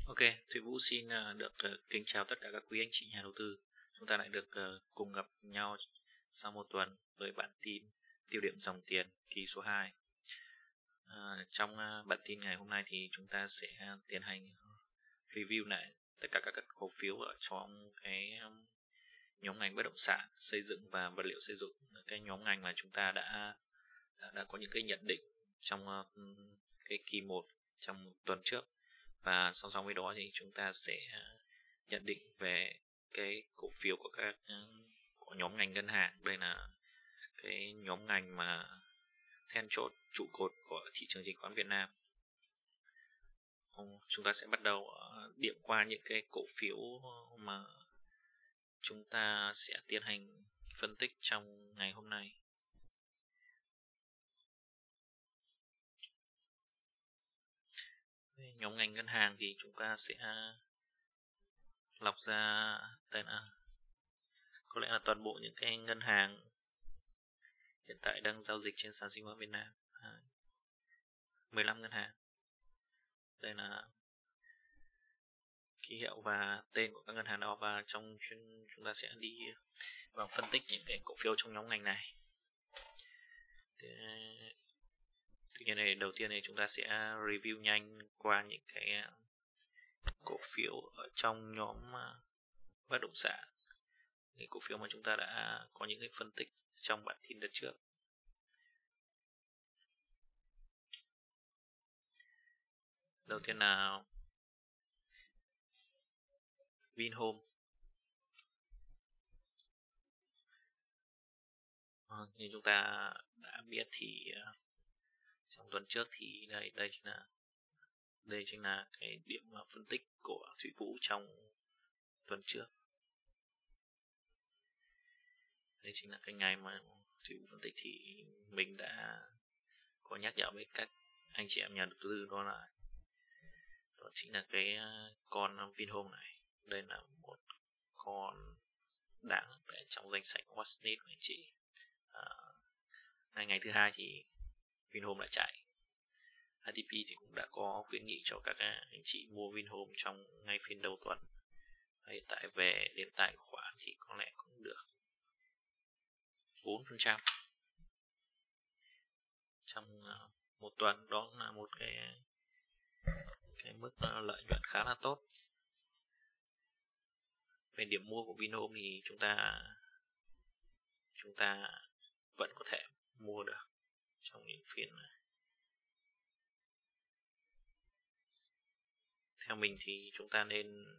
Ok, Thủy Vũ xin được kính chào tất cả các quý anh chị nhà đầu tư. Chúng ta lại được cùng gặp nhau sau một tuần với bản tin tiêu điểm dòng tiền kỳ số 2. Trong bản tin ngày hôm nay thì chúng ta sẽ tiến hành review lại tất cả các cổ phiếu ở trong cái nhóm ngành bất động sản, xây dựng và vật liệu xây dựng, cái nhóm ngành mà chúng ta đã có những cái nhận định trong cái kỳ 1 trong tuần trước. Và song song với đó thì chúng ta sẽ nhận định về cái cổ phiếu của của nhóm ngành ngân hàng. Đây là cái nhóm ngành mà then chốt trụ cột của thị trường chứng khoán Việt Nam. Chúng ta sẽ bắt đầu điểm qua những cái cổ phiếu mà chúng ta sẽ tiến hành phân tích trong ngày hôm nay. Nhóm ngành ngân hàng thì chúng ta sẽ lọc ra đây là có lẽ là toàn bộ những cái ngân hàng hiện tại đang giao dịch trên sàn chứng khoán Việt Nam. 15 ngân hàng. Đây là ký hiệu và tên của các ngân hàng đó, và trong chúng ta sẽ đi vào phân tích những cái cổ phiếu trong nhóm ngành này. Tuy nhiên này, đầu tiên này chúng ta sẽ review nhanh qua những cái cổ phiếu ở trong nhóm bất động sản, những cổ phiếu mà chúng ta đã có những cái phân tích trong bản tin đợt trước. Đầu tiên là Vinhome. Như chúng ta đã biết thì trong tuần trước thì đây chính là cái điểm phân tích của Thủy Vũ trong tuần trước. Đây chính là cái ngày mà Thủy Vũ phân tích thì mình đã có nhắc nhở với các anh chị em nhà đầu tư, đó chính là cái con Vinhome này. Đây là một con đáng để trong danh sách watchlist của anh chị. Ngày thứ hai thì Vinhome đã chạy. ITP thì cũng đã có khuyến nghị cho các anh chị mua Vinhome trong ngay phiên đầu tuần. Hiện tại về đến tài khoản thì có lẽ cũng được 4% trong một tuần. Đó là một cái mức lợi nhuận khá là tốt. Về điểm mua của Vinhome thì chúng ta vẫn có thể mua được trong những phiên này. Theo mình thì chúng ta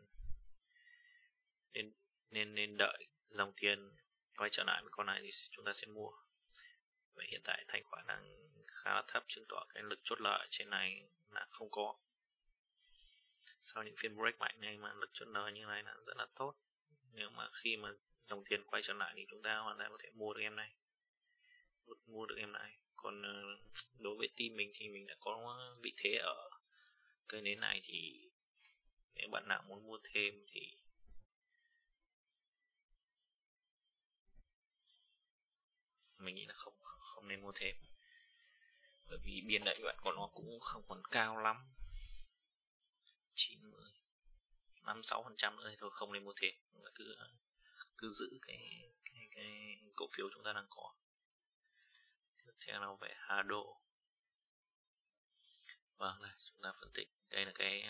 nên đợi dòng tiền quay trở lại với con này thì chúng ta sẽ mua. Vậy hiện tại thanh khoản đang khá là thấp, chứng tỏ cái lực chốt lời trên này là không có. Sau những phiên break mạnh này mà lực chốt lời như này là rất là tốt. Nếu mà khi mà dòng tiền quay trở lại thì chúng ta hoàn toàn có thể mua được em này. Còn đối với team mình thì mình đã có vị thế ở cây nến này, thì nếu bạn nào muốn mua thêm thì mình nghĩ là không nên mua thêm, bởi vì biên lợi nhuận của nó cũng không còn cao lắm, 5-6% nữa thì thôi, không nên mua thêm. Cứ giữ cái cổ phiếu chúng ta đang có. Tiếp theo là về Hado. Vâng, đây chúng ta phân tích. Đây là cái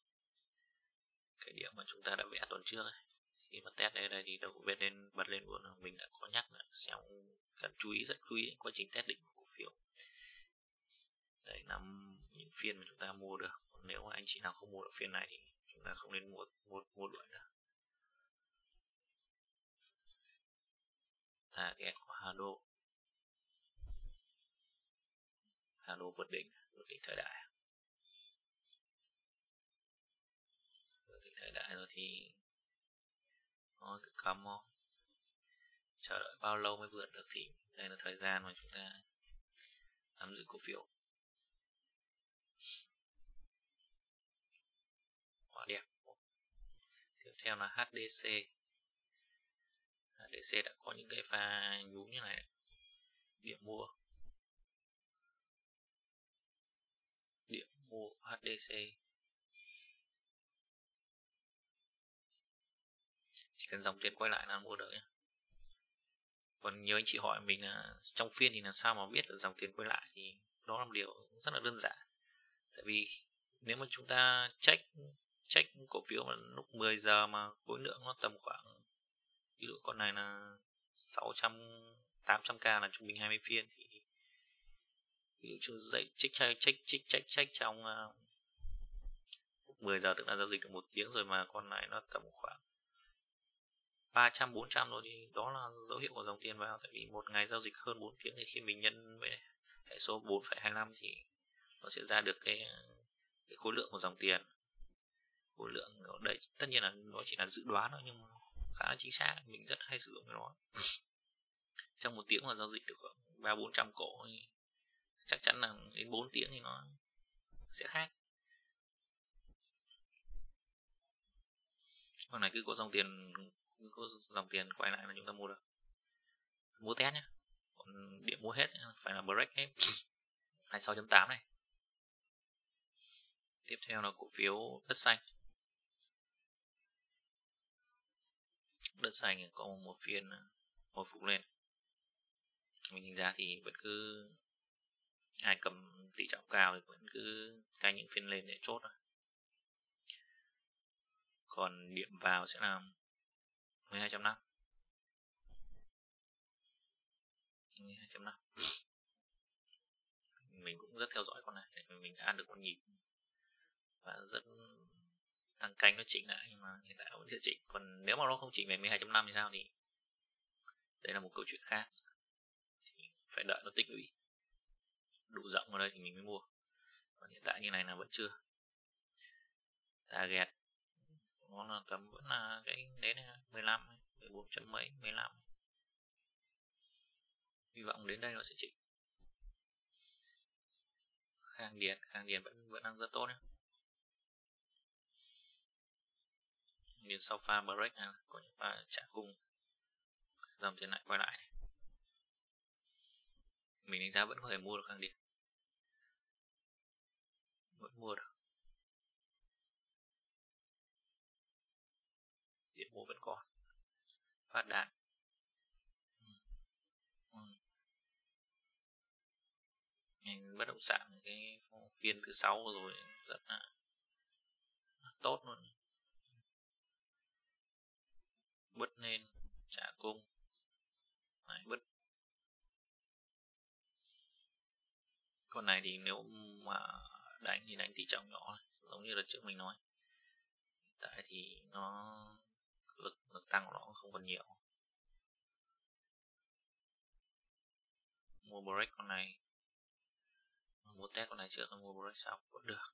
điểm mà chúng ta đã vẽ tuần trước ấy. Khi mà test đây thì đầu bật lên luôn. Mình đã có nhắc là sẽ cần rất chú ý đến quá trình test định của cổ phiếu. Đây là những phiên mà chúng ta mua được. Còn nếu mà anh chị nào không mua được phiên này thì chúng ta không nên mua đuổi nữa. Target của Hado vượt đỉnh thời đại. Vượt đỉnh thời đại rồi thì thôi cứ cầm thôi. Chờ đợi bao lâu mới vượt được thì đây là thời gian mà chúng ta nắm giữ cổ phiếu. Quá đẹp. Tiếp theo là HDC. HDC đã có những cái pha nhú như này. Điểm mua của HDC cần dòng tiền quay lại là mua được nhé. Còn nhiều anh chị hỏi mình là trong phiên thì làm sao mà biết được dòng tiền quay lại, thì đó là một điều rất là đơn giản. Tại vì nếu mà chúng ta check cổ phiếu mà lúc 10 giờ mà khối lượng nó tầm khoảng, ví dụ con này là 600 800k là trung bình 20 phiên, thì ví dụ chúng dậy check trong 10 giờ, tức là giao dịch được 1 tiếng rồi mà con này nó tầm khoảng 300 400 rồi, thì đó là dấu hiệu của dòng tiền vào. Tại vì một ngày giao dịch hơn 4 tiếng thì khi mình nhân với hệ số 4,25 thì nó sẽ ra được cái khối lượng của dòng tiền. Khối lượng ở đây tất nhiên là nó chỉ là dự đoán thôi, nhưng mà khá là chính xác, mình rất hay sử dụng cái đó. Trong 1 tiếng mà giao dịch được khoảng 300-400 cổ thì chắc chắn là đến 4 tiếng thì nó sẽ khác. Con này cứ có dòng tiền quay lại là chúng ta mua được. Mua test nhé. Còn điểm mua hết phải là break hết 26.8 này. Tiếp theo là cổ phiếu đất xanh. Đất xanh có một phiên hồi phục lên. Mình nhìn ra thì vẫn cứ ai cầm tỷ trọng cao thì vẫn cứ canh những phiên lên để chốt. Còn điểm vào sẽ là 12.5. 12.5. Mình cũng rất theo dõi con này để mình đã ăn được con nhịp và rất tăng canh nó chỉnh lại, nhưng mà hiện tại nó vẫn chưa chỉnh. Còn nếu mà nó không chỉnh về 12.5 thì sao, thì đây là một câu chuyện khác, thì phải đợi nó tích lũy đủ rộng ở đây thì mình mới mua. Còn hiện tại như này là vẫn chưa. Target nó là tầm vẫn là cái đấy này, 15, 14 chấm mấy, 15. Hy vọng đến đây nó sẽ chỉnh. Khang Điền vẫn đang rất tốt nhé. Điền sau pha break này có những pha trả cung, dòng tiền lại quay lại này. Mình đánh giá vẫn có thể mua được Khang Điền, vẫn mua được. Điểm mua vẫn còn. Phát đạn. Ngành bất động sản cái phiên thứ 6 rồi rất là tốt luôn. Bứt lên trả cung. Đấy, bứt. Con này thì nếu mà đánh thì đánh tỷ trọng nhỏ, giống như là trước mình nói. Tại thì nó lực tăng của nó không còn nhiều. Mua break con này, mua test con này trước, mua break sau vẫn được,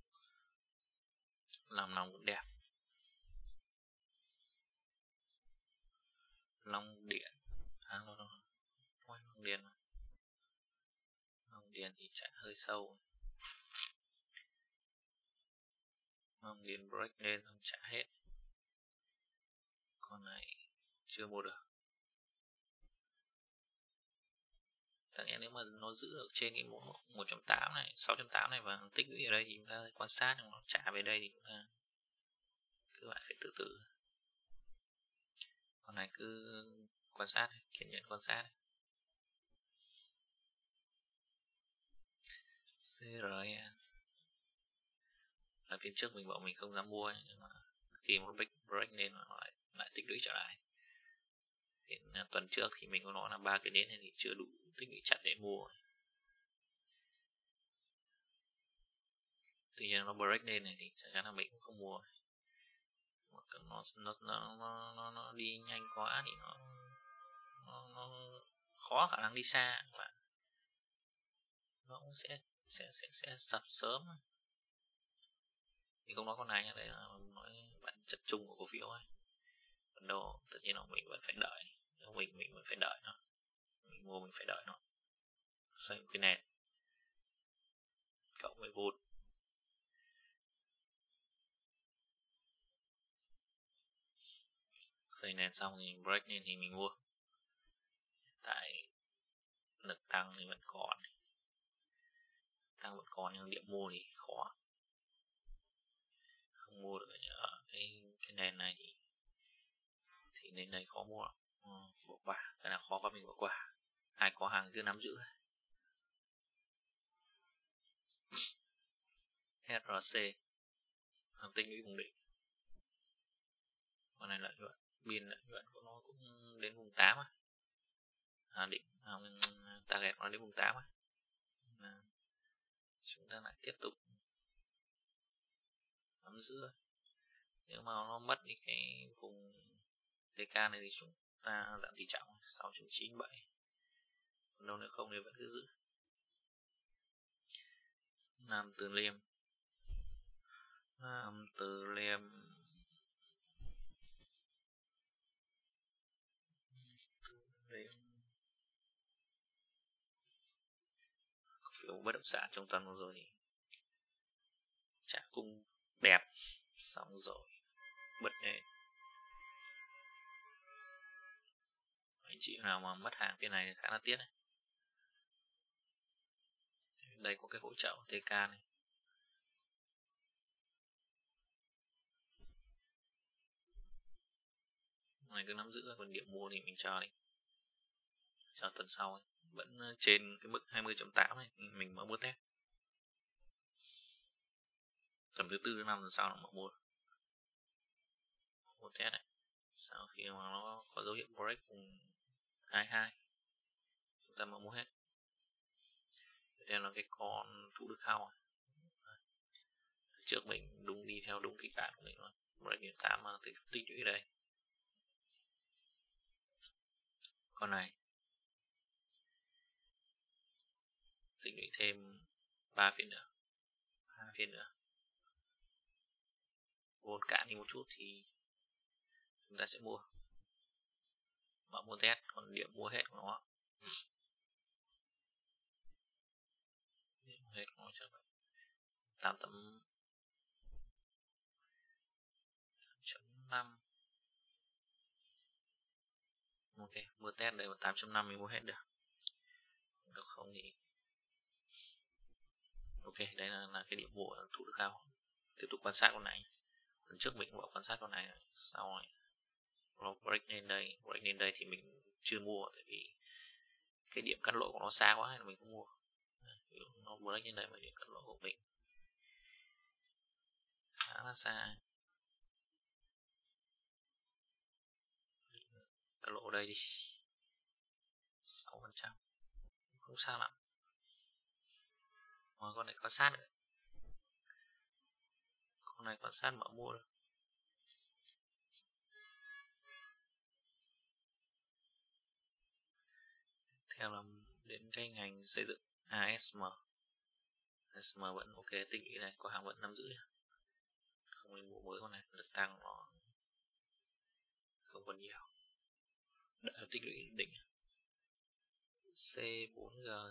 làm nòng cũng đẹp. Long Điện Long Điện thì chạy hơi sâu. Long Điện break lên xong trả hết. Con này chưa mua được. Tất nhiên nếu mà nó giữ ở trên cái 1.8 này, 6.8 này và tích lũy ở đây thì chúng ta quan sát, nó trả về đây thì chúng ta cứ lại phải từ từ. Con này cứ quan sát, kiên nhẫn quan sát. CRE ở phía trước mình bảo mình không dám mua, nhưng mà khi một break nên nó lại tích lũy trở lại. Đến tuần trước thì mình có nói là 3 cái nến này thì chưa đủ tích lũy chặt để mua. Tuy nhiên nó break lên này thì chắc chắn là mình cũng không mua. Nó đi nhanh quá thì nó khó khả năng đi xa, và nó cũng sẽ sập sớm. Thì không nói con này, đây là nói bản chất chung của cổ phiếu ấy. Còn đâu tất nhiên là mình vẫn phải đợi, mình vẫn phải đợi nó, mình mua mình phải đợi nó xoay cái nền cộng với vốn. Xoay nền xong thì break lên thì mình mua. Tại lực tăng thì vẫn còn, nhưng điểm mua thì khó, không mua được ở cái nền này thì đến đây khó mua, bỏ qua, cái nào khó quá mình bỏ qua. Ai có hàng cứ nắm giữ. HRC hàng tinh lũy vùng đỉnh, con này lợi nhuận, biên lợi nhuận của nó cũng đến vùng 8 định target nó đến vùng 8 chúng ta lại tiếp tục nắm giữ. Nếu mà nó mất đi cái vùng TK này thì chúng ta giảm tỷ trọng 6.97, còn đâu nếu không thì vẫn cứ giữ. Nam Từ Liêm phiếu bất động sản trong tuần vừa rồi thì trả cung đẹp, xong rồi bật lên. Anh chị nào mà mất hàng cái này khá là tiếc này. Đây có cái hỗ trợ TK này, này cứ nắm giữ, còn điểm mua thì mình chờ tuần sau ấy. Vẫn trên cái mức 20.8 này mình mới mua test. Tầm thứ 4 đến 5 tuần sau là mua test này. Sau khi mà nó có dấu hiệu break vùng 22 chúng ta mua hết. Đây là cái con Thủ Đức House trước mình đi theo đúng kịch bản của mình luôn. Break điểm 8 mà tích lũy đây. Con này tích lũy thêm 3 phiên nữa, 2 phiên nữa. Vốn cạn đi một chút thì chúng ta sẽ mua. Mua test, còn điểm mua hết của nó. Điểm hết của nó chắc là 8.5. Ok, mua test đây 8.5 mình mua hết được. Được không thì ok, đấy là cái điểm mua Thủ Đức House. Tiếp tục quan sát con này. Lần trước mình cũng bảo quan sát con này, sau này nó break lên đây thì mình chưa mua, tại vì cái điểm cắt lỗ của nó xa quá nên mình không mua. Nó break lên đây mà điểm cắt lỗ của mình khá là xa. Cắt lỗ đây đi 6%, không xa lắm. Mà con này quan sát nữa. Con này quan sát mở mua được. Theo là đến cái ngành xây dựng ASM vẫn ok, tích lũy này có hàng vẫn nắm giữ, không nên mua mới con này, lực tăng nó không còn nhiều. Đợi tích lũy đỉnh. C4G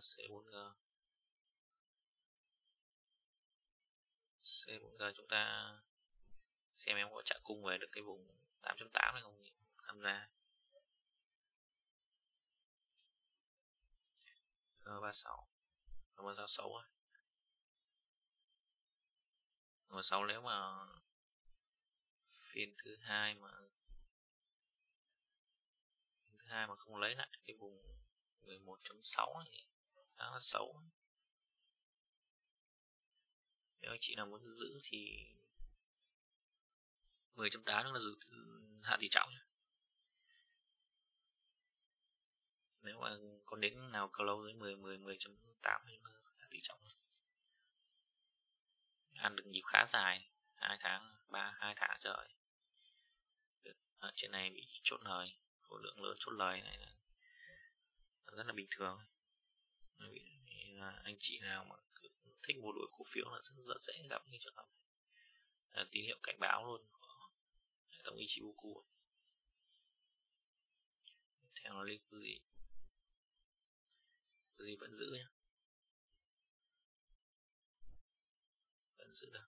chúng ta xem em có trả cung về được cái vùng 8.8 này không tham gia. G36 xấu á. G6 nếu mà phiên thứ hai mà không lấy lại cái vùng 11.6 thì khá là xấu. Nếu anh chị nào muốn giữ thì 10.8 là giữ hạ tỷ trọng nhé. Nếu mà có đến nào cầu lâu dưới 10.8 thì hạ tỷ trọng. Ăn được nhịp khá dài, 2 tháng trời. Ở trên này bị chốt lời, khối lượng lớn chốt lời này là rất là bình thường. Anh chị nào mà thích mua đuổi cổ phiếu là rất dễ gặp những trường hợp này. Tín hiệu cảnh báo luôn của hệ thống Ichimoku. Theo nó liên gì vẫn giữ nhé, vẫn giữ được.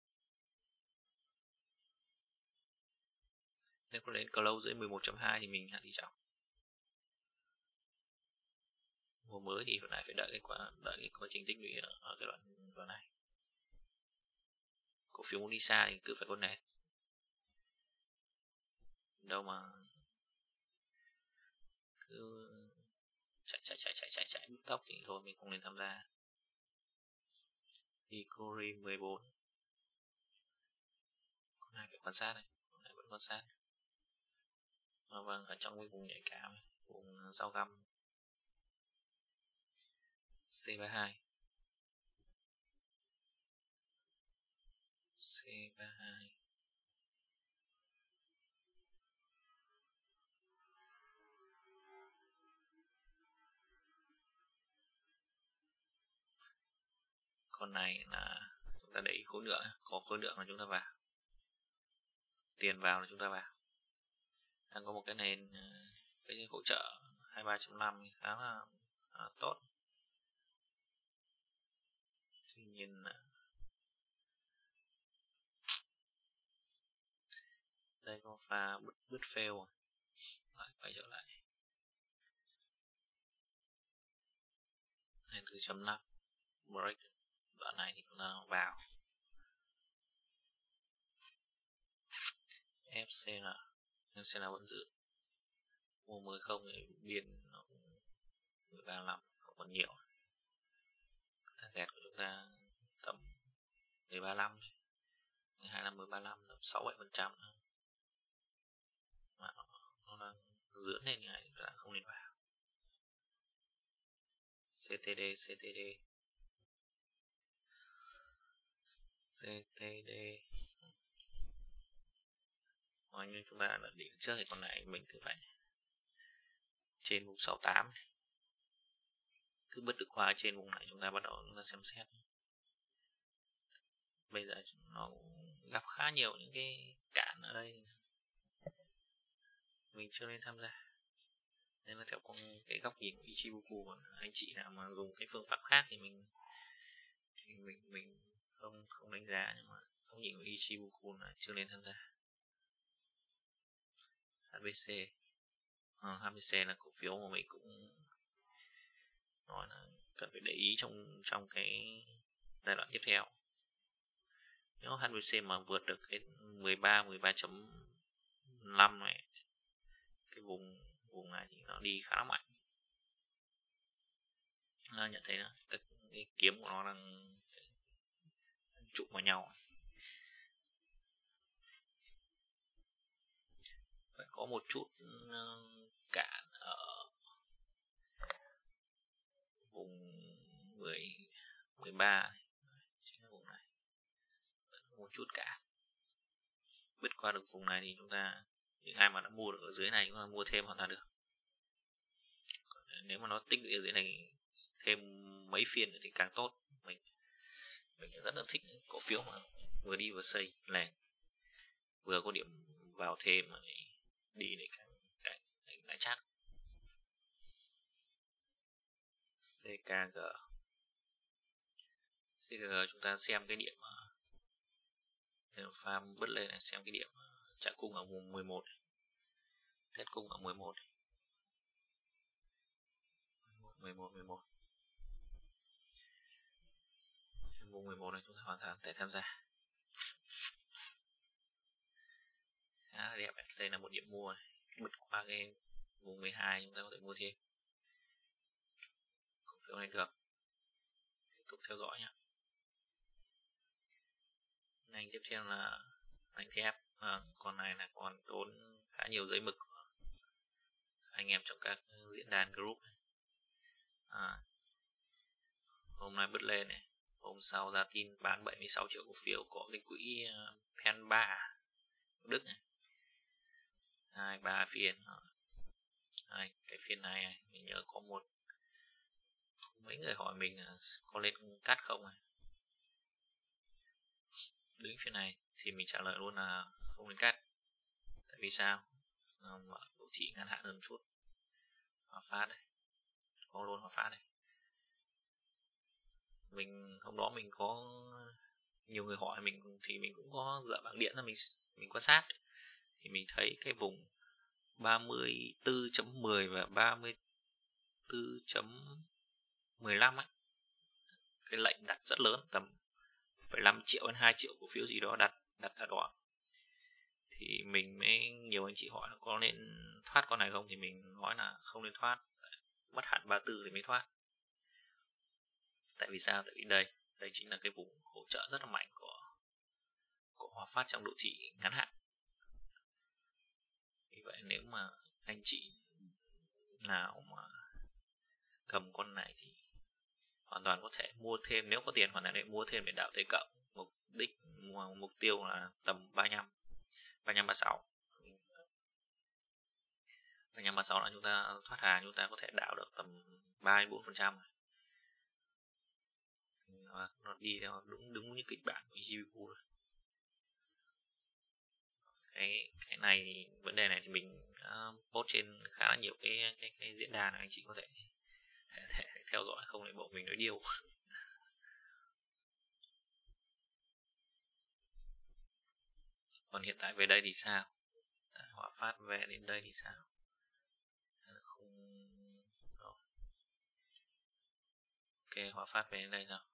Nếu có đến cầu lâu dưới 11.2 thì mình hạ tỷ trọng. Mùa mới thì lại phải đợi cái quá trình tích lũy ở cái đoạn này. Cổ phiếu muốn đi xa thì cứ phải có nền. Đâu mà chạy bứt tốc thì thôi mình không nên tham gia. Hikori 14 con này phải quan sát này, con này vẫn quan sát. Vâng, ở trong cái vùng nhạy cảm, vùng dao găm. C32 con này là chúng ta để ý khối lượng, có khối lượng là chúng ta vào, tiền vào là chúng ta vào. Đang có một cái nền cái hỗ trợ 23.5 khá là tốt. Tuy nhiên đây có pha bứt fail lại quay trở lại 24.5 break. Đoạn này thì chúng ta vào FCN vẫn giữ mua 10 không thì biên nó 13.5 không còn nhiều. Target của chúng ta tầm 13.5 thôi, 12.5 13.5 tầm 6-7% nữa. Mà nó đang dưỡng lên như này là không nên vào. CTD như chúng ta đã định trước thì con này mình cứ phải trên vùng 68 này. Cứ bứt được qua trên vùng này chúng ta bắt đầu chúng ta xem xét. Bây giờ nó gặp khá nhiều những cái cản ở đây, mình chưa nên tham gia. Nên là theo cái góc nhìn của Ichimoku, mà anh chị nào mà dùng cái phương pháp khác thì mình không đánh giá, nhưng mà góc nhìn của Ichimoku là chưa nên tham gia. HBC là cổ phiếu mà mình cũng nói là cần phải để ý trong cái giai đoạn tiếp theo. Nếu HBC mà vượt được cái 13.5 này, cái vùng này thì nó đi khá là mạnh. Nó nhận thấy là cái kiếm của nó đang trụm vào nhau. Phải có một chút cản ở vùng 13 này, chính là vùng này. Một chút cản. Bứt qua được vùng này thì chúng ta, những ai mà đã mua được ở dưới này chúng ta mua thêm hoàn toàn được. Nếu mà nó tích được ở dưới này thêm mấy phiên nữa thì càng tốt. Mình rất là thích những cổ phiếu mà vừa đi vừa xây lèn, vừa có điểm vào thêm mà đi để càng chắc. CKG chúng ta xem cái điểm pha bứt lên này, xem cái điểm chặn cung ở vùng 11 này. Test cung ở 11 này. 11 vùng 11 này chúng ta hoàn toàn thể tham gia. Khá là đẹp này. Đây là một điểm mua này. Bứt qua cái vùng 12 chúng ta có thể mua thêm. Cổ phiếu này được. Tiếp tục theo dõi nhé. Ngành tiếp theo là ngành thép. Con này là còn tốn khá nhiều giấy mực của anh em trong các diễn đàn group. Hôm nay bứt lên này, hôm sau ra tin bán 76 triệu cổ phiếu, có cái quỹ Pen 3 Đức này, 2-3 phiên. Cái phiên này mình nhớ có mấy người hỏi mình có lên cắt không này. Đứng phiên này thì mình trả lời luôn là không nên cắt. Tại vì sao? Độ thị ngắn hạn hơn một chút. Hòa Phát đây, có luôn Hòa Phát đây. Hôm đó mình có nhiều người hỏi mình thì mình cũng có dở bảng điện ra mình quan sát, thì mình thấy cái vùng 34.10 và 34.15 ấy, cái lệnh đặt rất lớn, tầm 1,5 triệu đến 2 triệu cổ phiếu gì đó đặt ở đó. Thì mình mới nhiều anh chị hỏi có nên thoát con này không, thì mình nói là không nên thoát. mất hẳn 34 thì mới thoát. Tại vì sao? Tại vì đây chính là cái vùng hỗ trợ rất là mạnh của Hòa Phát trong độ thị ngắn hạn. Vì vậy nếu mà anh chị nào mà cầm con này thì hoàn toàn có thể mua thêm, nếu có tiền hoàn toàn để mua thêm để đạo T cộng. Mục tiêu là tầm 35, 36. 35, 36 là chúng ta thoát hàng, chúng ta có thể đạo được tầm 3-4%. Nó đi theo đúng như kịch bản của GPU rồi. Cái này, vấn đề này thì mình post trên khá là nhiều cái diễn đàn này, anh chị có thể theo dõi, không để bộ mình nói điêu. Còn hiện tại về đây thì sao? Hòa Phát về đến đây thì sao? Ok, Hòa Phát về đến đây sao?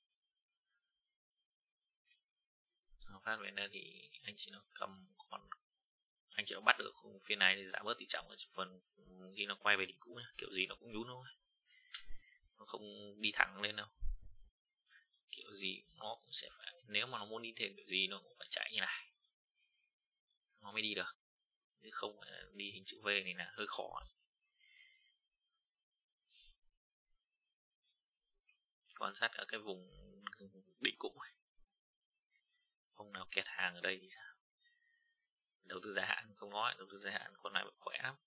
Hòa Phát về đến đây thì anh chị nó cầm, còn anh chị nó bắt được phiên này thì giảm bớt tỷ trọng ở phần khi nó quay về đỉnh cũ nhá. Kiểu gì nó cũng nhún thôi, nó không đi thẳng lên đâu. Kiểu gì nó cũng sẽ phải, nếu mà nó muốn đi thêm kiểu gì nó cũng phải chạy như này nó mới đi được, chứ không phải đi hình chữ V này là hơi khó. Quan sát ở cái vùng đỉnh cũ này, không nào kẹt hàng ở đây thì sao? Đầu tư dài hạn không nói, đầu tư dài hạn con này khỏe lắm.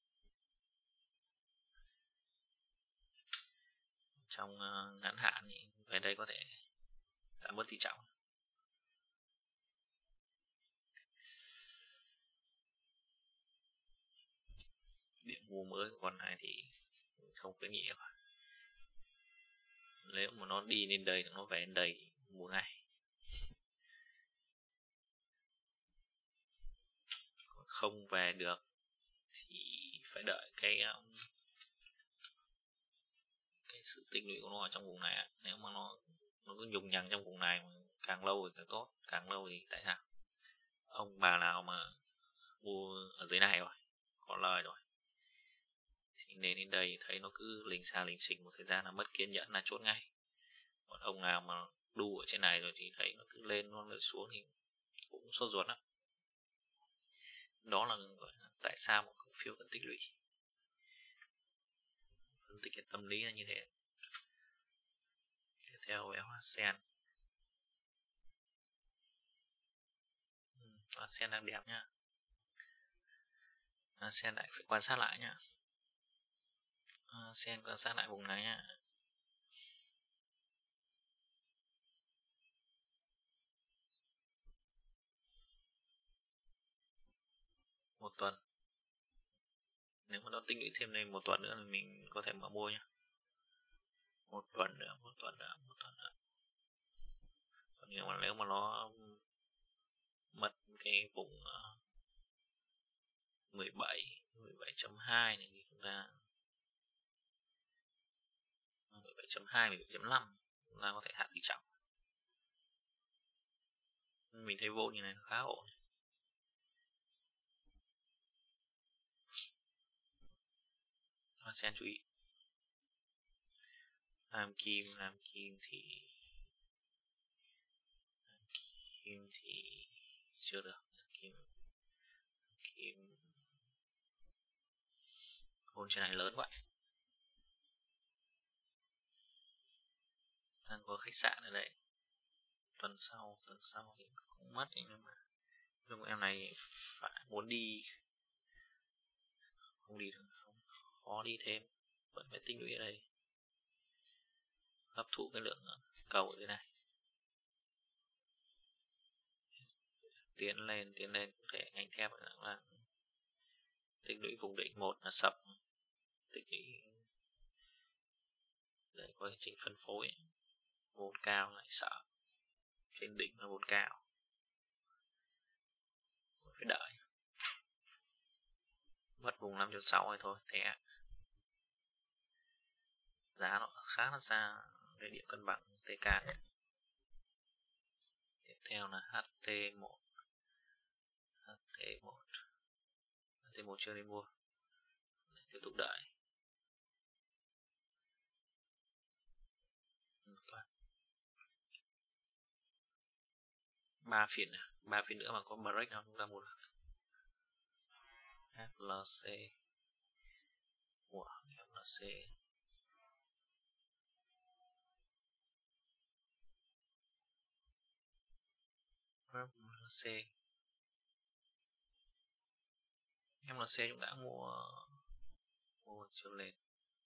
Trong ngắn hạn thì về đây có thể giảm bớt tỷ trọng. Điểm mua mới của con này thì không khuyến nghị. Nếu mà nó đi lên đây, nó về đến đây mua ngay. Không về được thì phải đợi cái sự tinh lũy của nó ở trong vùng này. Nếu mà nó cứ nhùng nhằng trong vùng này mà càng lâu thì càng tốt. Càng lâu thì tại sao? Ông bà nào mà mua ở dưới này rồi, có lời rồi, thì nên đến đây thấy nó cứ lình xa lình xình một thời gian là mất kiên nhẫn là chốt ngay. Còn ông nào mà đu ở trên này rồi thì thấy nó cứ lên nó lên xuống thì cũng sốt ruột lắm. Đó là tại sao một cổ phiếu cần tích lũy. Phân tích cái tâm lý là như thế. Tiếp theo về Hoa Sen. Hoa Sen đang đẹp nhá. Hoa Sen lại phải quan sát lại nhá. Hoa Sen quan sát lại vùng này nhá. Một tuần. Nếu mà nó tích lũy thêm đây một tuần nữa thì mình có thể mở mua nhá. Một tuần nữa. Còn nếu mà nó mất cái vùng 17.2 này thì chúng ta 17.2, 17.5 chúng ta có thể hạ tỷ trọng. Mình thấy vô như này nó khá ổn. Hoa Sen chú ý. Làm kim thì chưa được. Kim hôn trên này lớn quá. Đang có khách sạn ở đây. Tuần sau thì cũng mất, nhưng mà em này phải muốn đi không đi được, không khó đi thêm, vẫn phải tinh lũy ở đây, hấp thụ cái lượng cầu ở đây này. Tiến lên có thể ngành thép là tích lũy vùng đỉnh 1 là sập, tích lũy đây có cái trình phân phối, vốn cao lại sợ, trên đỉnh là vốn cao, phải đợi mất vùng 5.6 rồi thôi. Thế giá nó khá là xa cái điểm cân bằng TK này. Tiếp theo là HT1 HT1 chưa nên mua, tiếp tục đợi. 3 phiên nữa mà có break nào chúng ta mua được. FLC của FLC chúng ta mua chiều lên,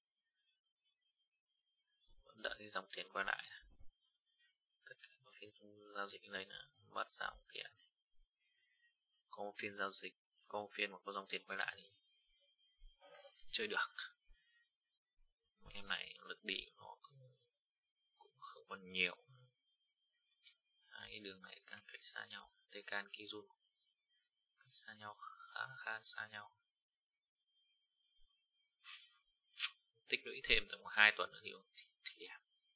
vẫn đợi cái dòng tiền quay lại. Tất cả các phiên giao dịch đây là mất dòng tiền. Có một phiên giao dịch, có một phiên mà có dòng tiền quay lại thì chơi được. Em này lực đi nó cũng không còn nhiều. Hai cái đường này càng cách xa nhau, Tekan Kijun cách xa nhau, khá xa nhau. Tích lũy thêm tầm 2 tuần nữa thì đẹp.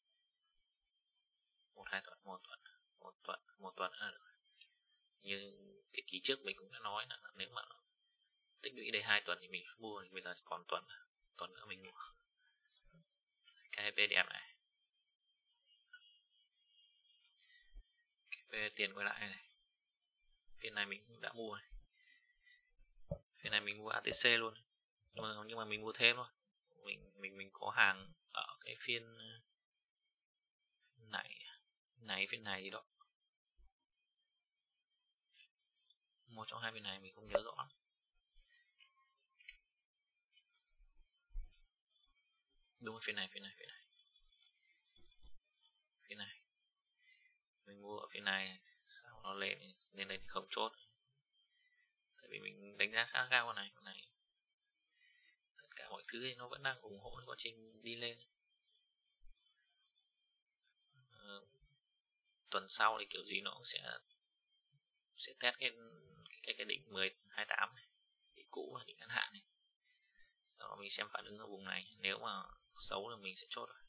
1 tuần là được. Như cái kỳ trước mình cũng đã nói là nếu mà tích lũy đây 2 tuần thì mình mua, thì bây giờ còn tuần nữa mình mua. Cái PDF này, cái tiền quay lại này, phiên này mình cũng đã mua này. Phiên này mình mua ATC luôn, nhưng mà mình mua thêm thôi. Mình có hàng ở cái phiên này gì đó, một trong hai phiên này mình không nhớ rõ. Đúng rồi, phiên này mình mua ở phiên này, sao nó lên đây thì không chốt, tại vì mình đánh giá khá cao con này. Tất cả mọi thứ thì nó vẫn đang ủng hộ quá trình đi lên. Tuần sau thì kiểu gì nó cũng sẽ test cái đỉnh 1028 này, đỉnh cũ và đỉnh ngắn hạn này. Sau đó mình xem phản ứng ở vùng này, nếu mà xấu thì mình sẽ chốt rồi.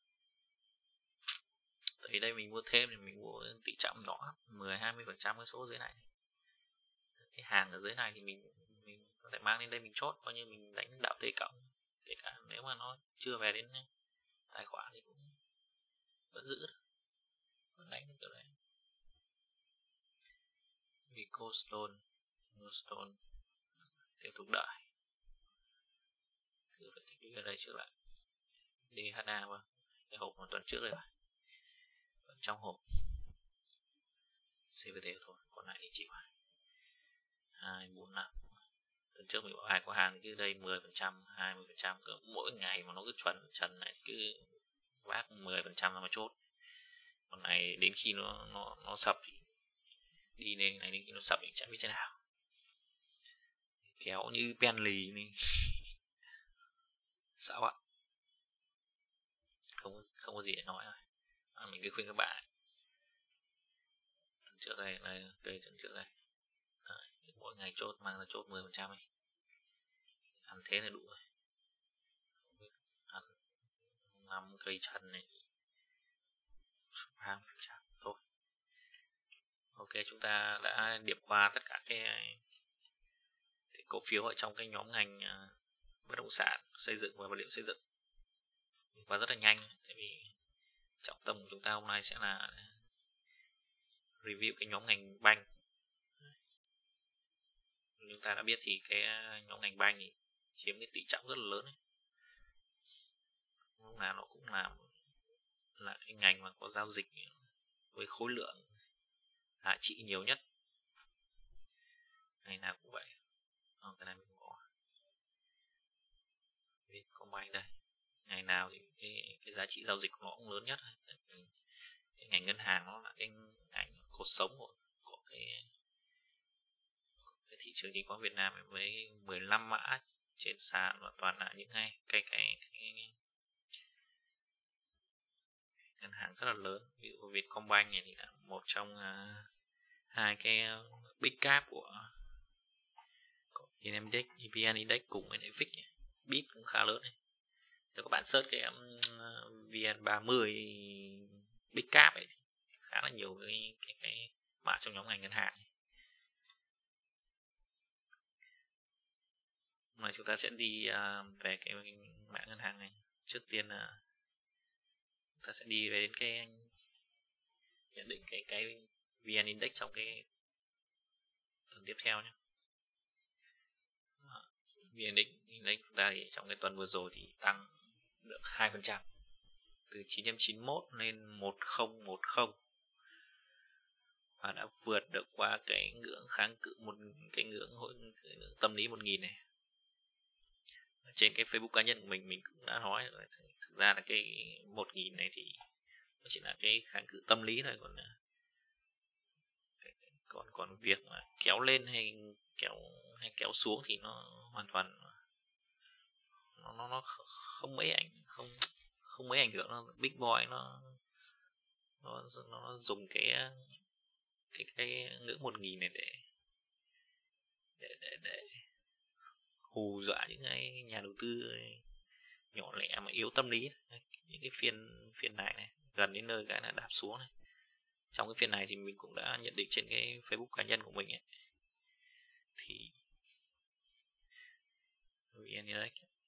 Tới đây mình mua thêm thì mình mua tỷ trọng nhỏ, 10-20% cái số dưới này. Cái hàng ở dưới này thì mình có thể mang lên đây mình chốt, coi như mình đánh đạo T cộng. Kể cả nếu mà nó chưa về đến tài khoản thì cũng vẫn giữ được, vẫn đánh được kiểu đấy. Vì Goldstone tiếp tục đợi, cứ phải tích lũy ở đây trước lại. DHA vâng, cái hộp một tuần trước rồi, vẫn trong hộp. CVT thôi, còn lại thì chịu 2, 4, 5. Tuần trước mình bảo ai có hàng thì cứ đây 10%, 20%, cứ mỗi ngày mà nó cứ trần này cứ vác 10% mà chốt. Còn này đến khi nó sập thì đi lên này, đến khi nó sập thì chẳng biết thế nào, kéo như pen lì này. Sao ạ? Không có gì để nói rồi. Mình cứ khuyên các bạn tuần trước đây cây tuần trước đây đấy, mỗi ngày chốt, mang ra chốt 10% ấy, ăn thế là đủ rồi. Ăn 5 cây chân này 20% thôi. Ok, chúng ta đã điểm qua tất cả cái cổ phiếu ở trong cái nhóm ngành bất động sản, xây dựng và vật liệu xây dựng, và rất là nhanh, tại vì trọng tâm của chúng ta hôm nay sẽ là review cái nhóm ngành banh. Chúng ta đã biết thì cái nhóm ngành banh thì chiếm cái tỷ trọng rất là lớn ấy. Lúc nào nó cũng là cái ngành mà có giao dịch với khối lượng giá trị nhiều nhất, ngày nào cũng vậy. Cái này mình có Vietcombank đây, ngày nào thì cái giá trị giao dịch của nó cũng lớn nhất. Cái ngành ngân hàng nó là cái ngành cột sống của cái thị trường chứng khoán Việt Nam, với 15 mã trên sàn và toàn là những cái ngân hàng rất là lớn. Ví dụ Vietcombank này thì là một trong hai cái big cap của VN Index cùng với VIX. Bit cũng khá lớn này. Nếu các bạn search cái VN30 big cap ấy, khá là nhiều cái mã trong nhóm ngành ngân hàng. Hôm nay chúng ta sẽ đi về cái mã ngân hàng này. Trước tiên là chúng ta sẽ đi về đến cái nhận định cái VN Index trong cái tuần tiếp theo nhé. VN Index chúng ta thì trong cái tuần vừa rồi thì tăng được 2%, từ 991 lên 1010, và đã vượt được qua cái ngưỡng kháng cự, một cái ngưỡng tâm lý 1000 này. Trên cái Facebook cá nhân của mình cũng đã nói rồi, thực ra là cái 1000 này thì nó chỉ là cái kháng cự tâm lý thôi, còn việc mà kéo lên hay kéo xuống thì nó hoàn toàn nó không mấy ảnh hưởng. Nó Big Boy nó dùng cái ngưỡng 1000 này để hù dọa những cái nhà đầu tư nhỏ lẻ mà yếu tâm lý. Những cái phiên này gần đến nơi cái là đạp xuống này. Trong cái phiên này thì mình cũng đã nhận định trên cái Facebook cá nhân của mình ấy, thì VN Index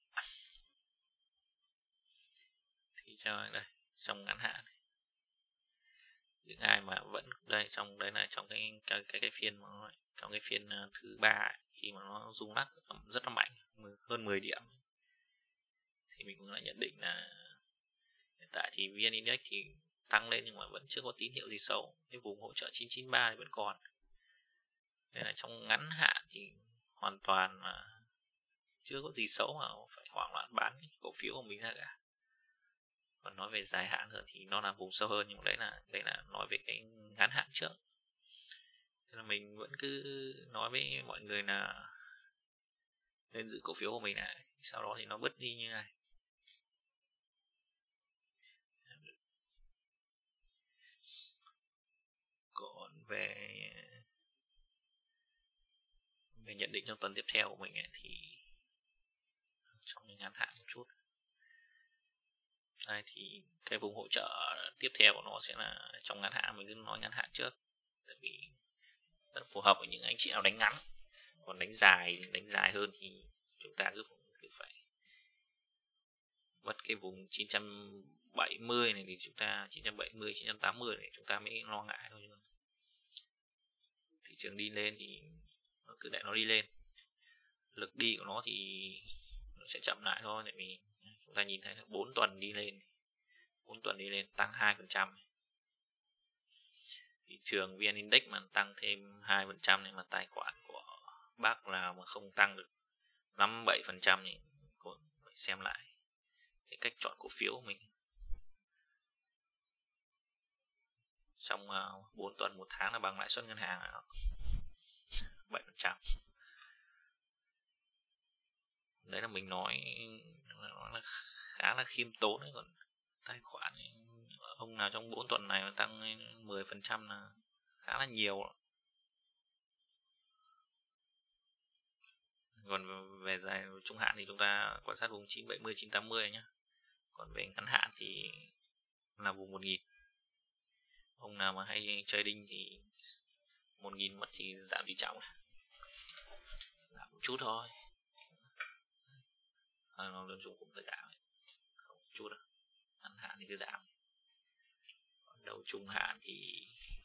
thì cho đây trong ngắn hạn này, những ai mà vẫn đây trong cái phiên trong cái phiên thứ 3 khi mà nó rung lắc rất là mạnh, hơn 10 điểm, thì mình cũng đã nhận định là hiện tại thì VN Index thì tăng lên nhưng mà vẫn chưa có tín hiệu gì xấu. Cái vùng hỗ trợ 993 thì vẫn còn. Nên là trong ngắn hạn thì hoàn toàn mà chưa có gì xấu mà phải hoảng loạn bán cái cổ phiếu của mình ra cả. Còn nói về dài hạn nữa thì nó là vùng sâu hơn, nhưng đấy là nói về cái ngắn hạn trước. Nên là mình vẫn cứ nói với mọi người là nên giữ cổ phiếu của mình lại, sau đó thì nó bứt đi như này. Còn về nhận định trong tuần tiếp theo của mình ấy, thì trong ngắn hạn một chút đây, thì cái vùng hỗ trợ tiếp theo của nó sẽ là trong ngắn hạn. Mình cứ nói ngắn hạn trước, tại vì rất phù hợp với những anh chị nào đánh ngắn. Còn đánh dài hơn thì chúng ta cứ phải mất cái vùng 970 này, thì chúng ta 970 980 này chúng ta mới lo ngại thôi. Thị trường đi lên thì cứ để nó đi lên, lực đi của nó thì nó sẽ chậm lại thôi. Tại vì chúng ta nhìn thấy là 4 tuần đi lên tăng 2%. Thị trường VN Index mà tăng thêm 2% này, mà tài khoản của bác là mà không tăng được 5-7% thì phải xem lại cái cách chọn cổ phiếu của mình. Trong 4 tuần 1 tháng là bằng lãi suất ngân hàng là 7%. Đấy là mình nói là khá là khiêm tốn đấy. Còn tài khoản ông nào trong 4 tuần này mà tăng 10% là khá là nhiều. Còn về dài trung hạn thì chúng ta quan sát vùng 970 980 nhé. Còn về ngắn hạn thì là vùng 1000. Ông nào mà hay trading thì 1000 mất thì giảm tỷ trọng, giảm một chút thôi. Nó luôn chung cũng phải giảm, không một chút đâu. Ngắn hạn thì cứ giảm. Còn đầu trung hạn thì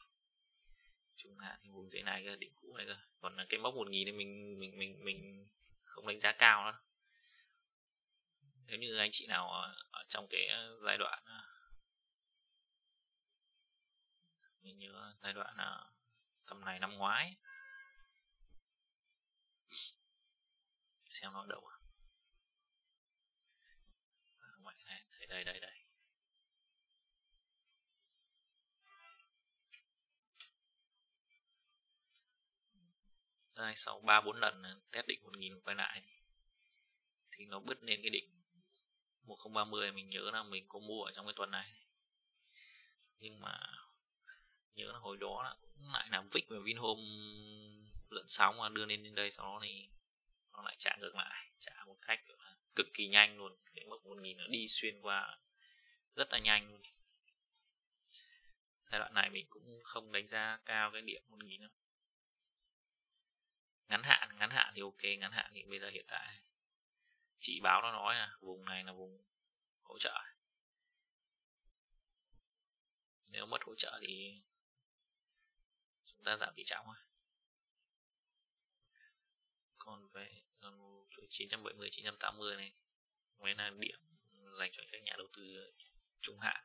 vùng dưới này cơ, đỉnh cũ này cơ. Còn cái mốc 1000 thì mình không đánh giá cao đó. Nếu như anh chị nào ở trong cái giai đoạn, mình nhớ giai đoạn tầm này năm ngoái, xem nó đâu này, đây đây, sau 3-4 lần test định 1000 quay lại thì nó bứt lên cái đỉnh 1030. Mình nhớ là mình có mua ở trong cái tuần này, nhưng mà nhớ là hồi đó là cũng lại làm Vic và Vinhome lẫn sóng mà đưa lên đây, sau đó thì nó lại trả ngược lại, trả một cách cực kỳ nhanh luôn. Cái mức 1000 nó đi xuyên qua rất là nhanh luôn. Giai đoạn này mình cũng không đánh giá cao cái điểm 1000 đâu. Ngắn hạn thì ok. Ngắn hạn thì bây giờ hiện tại chị báo nó nói là vùng này là vùng hỗ trợ. Nếu mất hỗ trợ thì chúng ta giảm tỷ trọng thôi. Còn về 970, 980 này mới là điểm dành cho các nhà đầu tư trung hạn.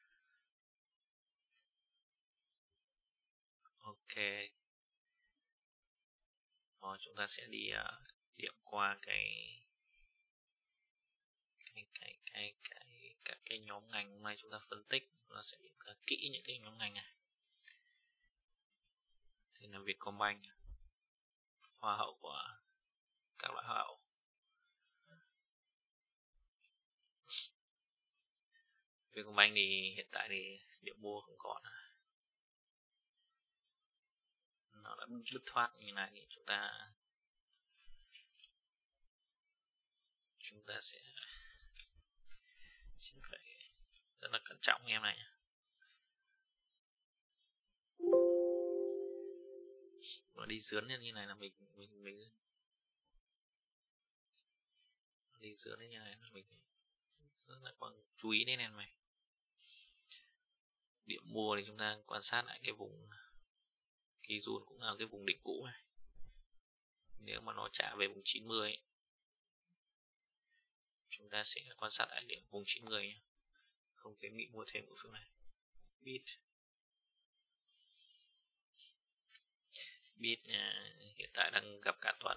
Ok. Rồi chúng ta sẽ đi điểm qua các cái nhóm ngành hôm nay chúng ta phân tích, nó sẽ điểm kỹ những cái nhóm ngành này. Thì là Vietcombank, hoa hậu của các loại hoa hậu. Vietcombank thì hiện tại thì điểm mua không còn, nó đã bứt thoát như này thì chúng ta sẽ phải rất là cẩn trọng em này. Nó đi dướn như này là mình đi dướn như này là mình rất là chú ý đến em này. Điểm mua thì chúng ta quan sát lại cái vùng Kijun cũng là cái vùng đỉnh cũ này. Nếu mà nó trả về vùng 90 ấy, chúng ta sẽ quan sát lại điểm vùng 90 nhé. Không khuyến nghị mua thêm cổ phiếu này. Bit hiện tại đang gặp cả tuần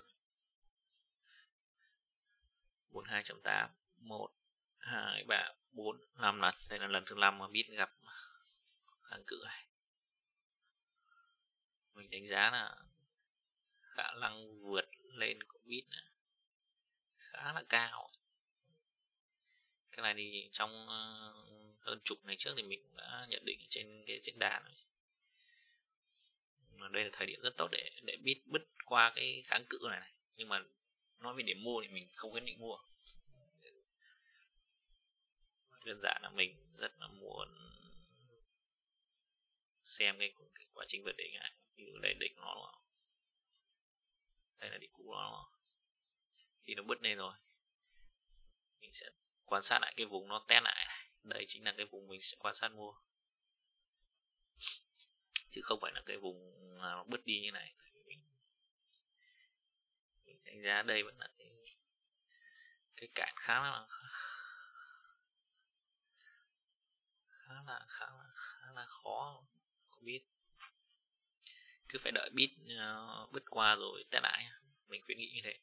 42.8, 1, 2, 3, 4, 5 lần. Đây là lần thứ 5 mà Bit gặp kháng cự này. Mình đánh giá là khả năng vượt lên của Bit khá là cao. Cái này thì trong hơn chục ngày trước thì mình cũng đã nhận định trên cái diễn đàn rồi. Đây là thời điểm rất tốt để Bit bứt qua cái kháng cự này. Nhưng mà nói về điểm mua thì mình không khuyến nghị mua. Đơn giản là mình rất là muốn xem cái quá trình vượt đỉnh này. Ví dụ đây đỉnh nó, đây là đỉnh cũ nó, thì nó bứt lên rồi mình sẽ quan sát lại cái vùng nó test lại này. Đây chính là cái vùng mình sẽ quan sát mua, chứ không phải là cái vùng nó bứt đi như này. Mình đánh giá đây vẫn là cái cản khá là khó của Bit. Cứ phải đợi Bit bứt qua rồi test lại, mình khuyến nghị như thế.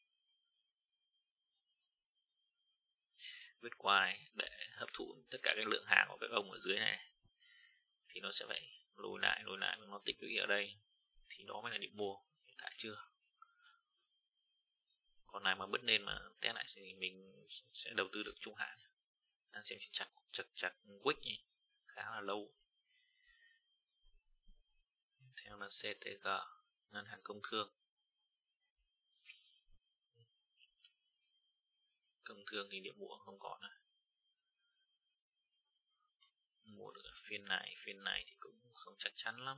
Bứt qua này để hấp thụ tất cả cái lượng hàng của các ông ở dưới này thì nó sẽ phải lùi lại nó tích lũy ở đây thì đó mới là điểm mua. Hiện tại chưa. Còn này mà bứt lên mà test lại thì mình sẽ đầu tư được trung hạn. Đang xem chặt Wick nhỉ, khá là lâu. Theo là CTG, ngân hàng công thương. Công thương thì điểm mua không còn nữa. Mua được phiên này thì cũng không chắc chắn lắm.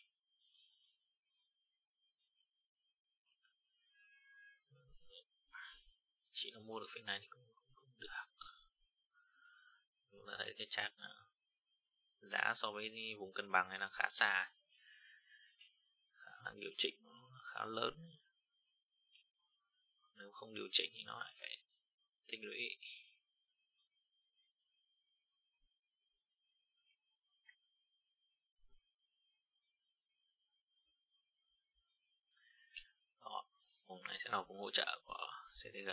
Chỉ là mua được phiên này thì cũng được. Nhưng mà thấy cái chart giá so với vùng cân bằng này là khá xa, khá là điều chỉnh khá lớn. Nếu không điều chỉnh thì nó lại phải tích lũy. Đó, vùng này sẽ là vùng hỗ trợ của CTG.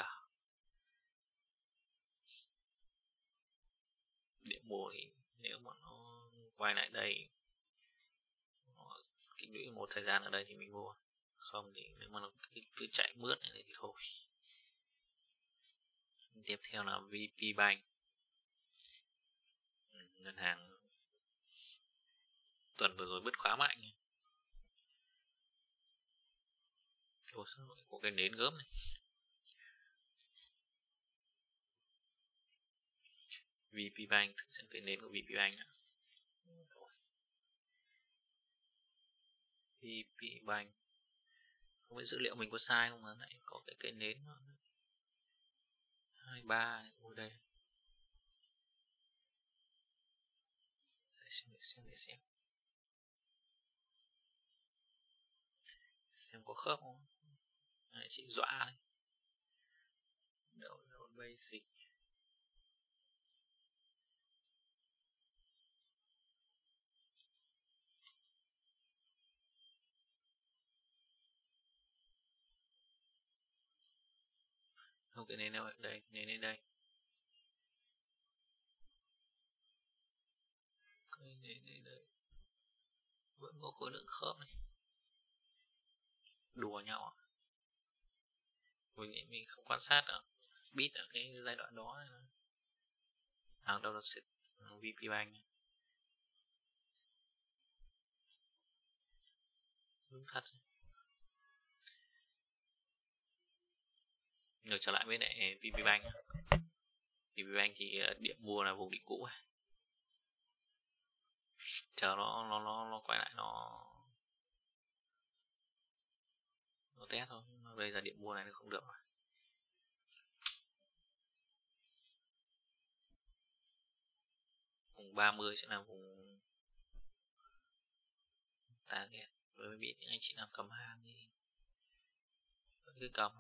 Điểm mua thì nếu mà nó quay lại đây, tích lũy một thời gian ở đây thì mình mua. Không thì nếu mà nó cứ chạy mướt này thì thôi. Tiếp theo là VPBank, ngân hàng tuần vừa rồi bứt khá mạnh. Ủa sao lại có cái nến gớm này. VPBank, thử xem cái nến của VPBank nữa. VPBank, không biết dữ liệu mình có sai không mà lại có cái nến 23 ở đây. Để xem. xem có khớp không. Đấy, chị dọa đấy. Đâu basic. Không, cái này đâu, đây, cái này đây. Cái này đây. Vẫn có khối lượng khớp này. Đùa nhau à? Mình không quan sát ở bit ở cái giai đoạn đó. Hàng đâu là sẽ VP Bank. Đúng thật. Rồi trở lại với lại VP Bank. VP Bank thì điểm mua là vùng đỉnh cũ. Chờ nó quay lại nó test thôi. Bây giờ điểm mua này nó không được rồi. Vùng 30 sẽ là vùng target. Với biết những anh chị nào cầm hàng thì vẫn cứ cầm.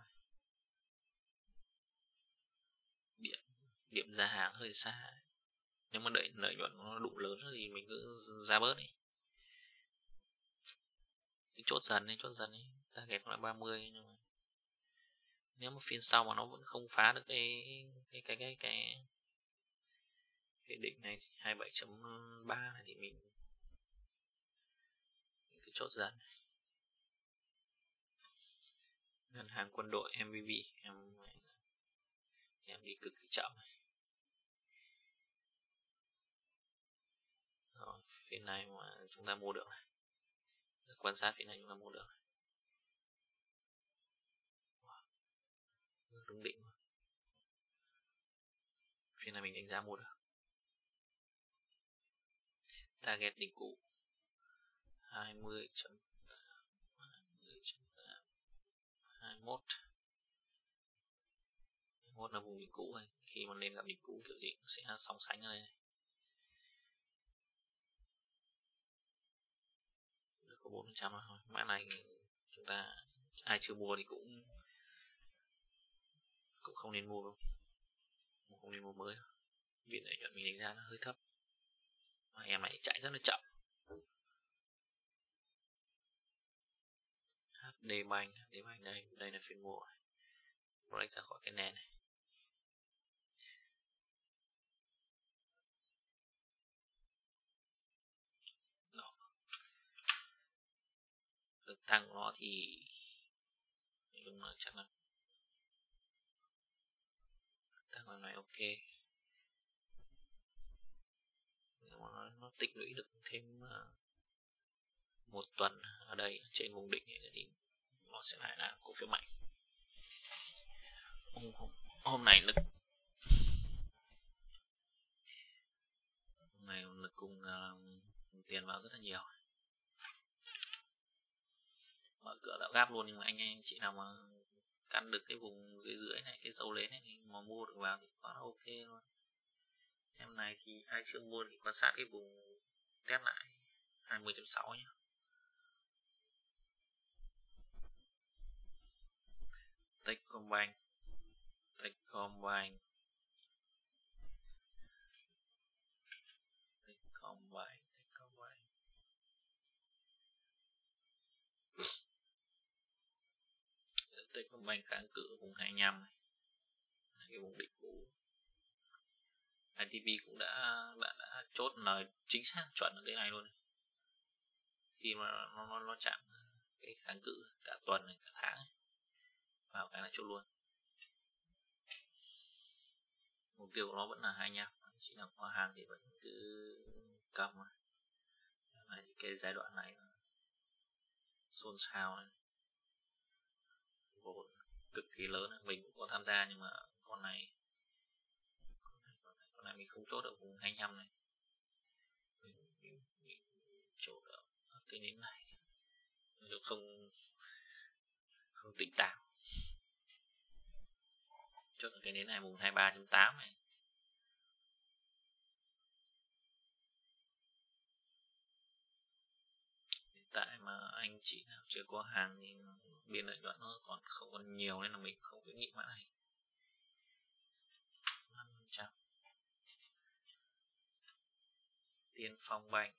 Điểm ra hàng hơi xa. Nếu mà đợi lợi nhuận nó đủ lớn thì mình cứ ra bớt đi. Chốt dần đi. Target nó là 30, nhưng mà nếu mà phiên sau mà nó vẫn không phá được cái đỉnh này 27.3 này thì mình cứ chốt dần. Ngân hàng quân đội MVB em đi cực kỳ chậm. Rồi, phiên này mà chúng ta mua được này. Quan sát phiên này chúng ta mua được. Đúng định. Phiên này mình đánh giá mua được. Target đỉnh cũ 20.8, 21 là vùng đỉnh cũ này. Khi mà lên gặp đỉnh cũ kiểu gì cũng sẽ song sánh ở đây này. Có 4% thôi. Mã này chúng ta ai chưa mua thì cũng không nên mua đâu. Không nên mua mới đâu. Vì lợi nhuận mình đánh giá nó hơi thấp. Mà em này chạy rất là chậm. HD Bank đây là phiên mua. Nó đánh ra khỏi cái nền này. Đó. Lực tăng của nó thì nhưng mà chắc là tăng lần này ok. Nhưng mà nó tích lũy được thêm một tuần ở đây trên vùng đỉnh này thì nó sẽ lại là cổ phiếu mạnh. Hôm này lực cùng tiền vào rất là nhiều. Mở cửa tạo gap luôn, nhưng mà anh chị nào mà căn được cái vùng dưới này, cái dấu lên này thì mà mua được vào thì quá là ok luôn. Em này thì ai chưa mua thì quan sát cái vùng test lại 20.6 nhé. Techcombank Techcombank kháng cự vùng 25 này, cái vùng đỉnh cũ. ITP cũng đã chốt lời chính xác chuẩn ở cái này luôn này. Khi mà nó chạm cái kháng cự cả tuần này, cả tháng này, vào cái là chốt luôn. Mục tiêu của nó vẫn là 25. Chỉ là có hàng thì vẫn cứ cầm. Thì cái giai đoạn này xôn xao này, vốn cực kỳ lớn. Mình cũng có tham gia, nhưng mà con này mình không chốt ở vùng 25 này. Mình chốt ở cái nến này không tỉnh táo. Chốt ở cái nến này vùng 23.8 này. Hiện tại mà anh chị nào chưa có hàng thì biên lợi nhuận nó còn không còn nhiều nên là mình không khuyến nghị mã này. 5%. Tiên Phong Banh.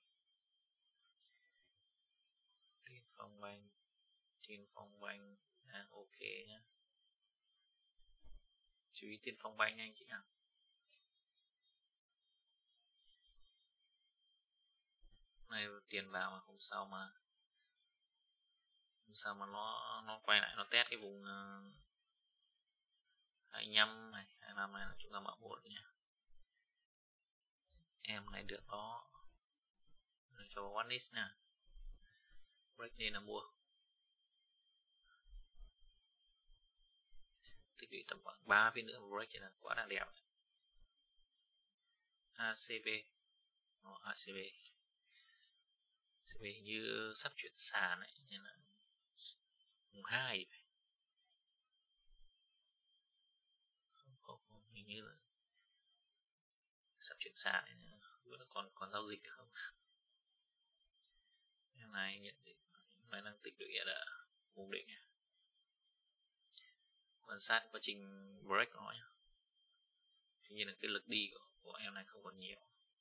Tiên Phong Banh đang ok nhá. Chú ý Tiên Phong Banh anh chị ạ. Này tiền vào mà không sao mà nó quay lại nó test cái vùng 25 này, 25 này là chúng ta mở một nhá. Em này được đó. Rồi cho vào watchlist nè. Break lên là mua. Tích lũy tầm khoảng 3 phiên nữa break thì là quá là đẹp. ACB. ACB hình như sắp chuyển sàn này nên là mùng 2 không, hình như là sắp chuyển sàn này, không biết là còn giao dịch được không. Em này nhận định này đang tích lũy ở ổn định, quan sát quá trình break nó nhé. Tuy nhiên là cái lực đi của em này không còn nhiều,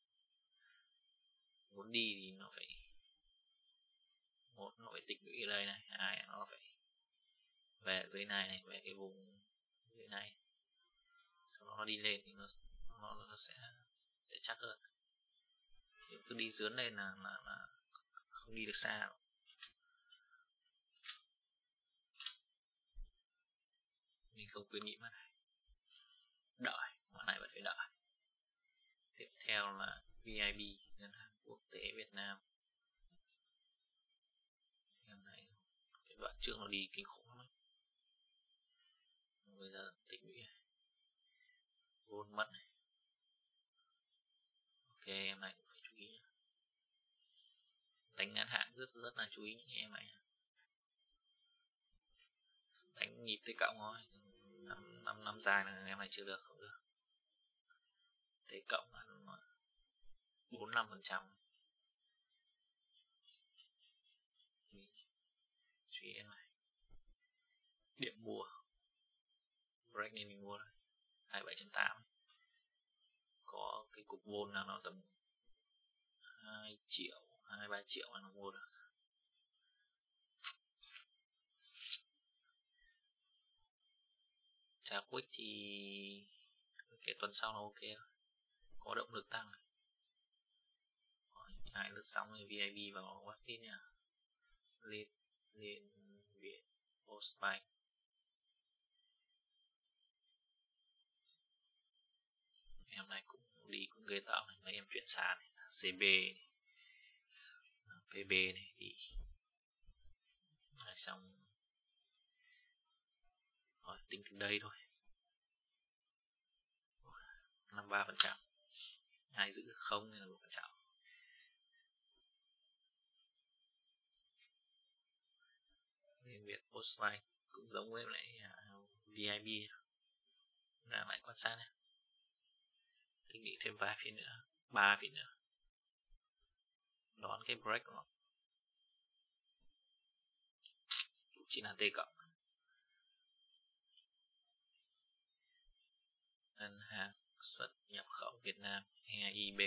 muốn đi thì nó phải tích lũy ở đây này, hai nó phải về dưới này về cái vùng dưới này, sau đó nó đi lên thì nó sẽ chắc hơn. Chứ cứ đi dướn lên là không đi được xa đâu. Mình không khuyến nghị mã này, đợi mã này vẫn phải đợi. Tiếp theo là VIB, ngân hàng quốc tế Việt Nam. Em này cái đoạn trước nó đi kinh khủng lắm. Bây giờ tích lũy này, vốn mất này. Ok, em này cũng phải chú ý nhé. Đánh ngắn hạn rất là chú ý những em này. Đánh nhịp tới cộng thôi, 5 dài là em này chưa được, không được. Thế cộng là 45%. Chú ý em này. Điểm mua break nên mình mua đây 27.8, có cái cục vôn là nó tầm 2 triệu 2-3 triệu là nó mua được. Trà Quick thì cái tuần sau nó ok, có động lực tăng. Ai lướt sóng thì VIB vào watchlist nha. Lên Việt Postbank. Em này cũng đi cũng ghê tởm này, mấy em chuyển sàn này, CB này, PB này đi. Xong rồi tính từ đây thôi, 53%. Ai giữ được không nên là quan trọng. Liên Việt Postbank cũng giống với lại VIB, là lại quan sát này. Tính bị thêm 3 phiên nữa, 3 phiên nữa, đón cái break của nó. Chỉ là T cộng. Ngân hàng xuất nhập khẩu Việt Nam EIB.